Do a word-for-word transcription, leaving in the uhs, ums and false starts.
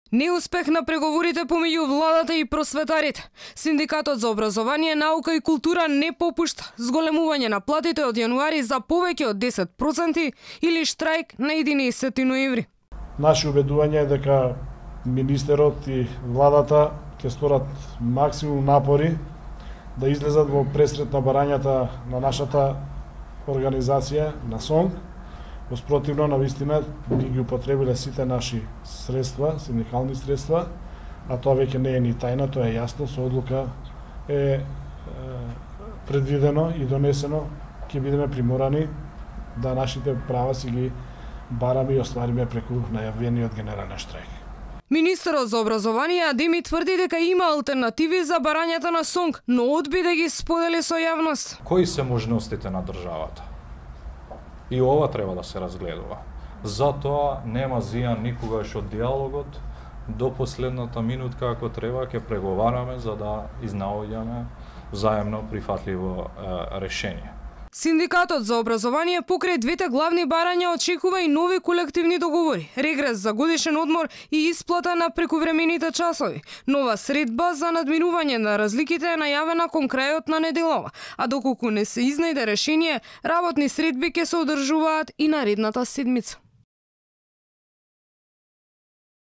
Неуспех на преговорите помеѓу владата и просветарите. Синдикатот за образование, наука и култура не попушта. Зголемување на платите од јануари за повеќе од десет проценти или штрајк на единаесети ноември. Наше убедување е дека министерот и владата ќе сторат максимум напори да излезат во пресрет на барањата на нашата организација, на СОНГ. Воспротивно, навистина, би ги употребиле сите наши средства, синдикални средства, а тоа веќе не е ни тајна, тоа е јасно, со одлука е, е предвидено и донесено, ќе бидеме приморани да нашите права си ги бараме и оствариме преку најавениот генерален штрајк. Министерот за образование Адеми тврди дека има алтернативи за барањата на СОНГ, но одби да ги сподели со јавност. Кои се можностите на државата? И ова треба да се разгледува. Затоа нема зијан никогаш од диалогот до последната минутка, ако треба, ќе преговараме за да изнаоѓаме заемно прифатливо е, решение. Синдикатот за образование покрај двете главни барања очекува и нови колективни договори, регрес за годишен одмор и исплата на прековремените часови. Нова средба за надминување на разликите е најавена кон крајот на неделава, а доколку не се изнајде решение, работни средби ќе се одржуваат и наредната седмица.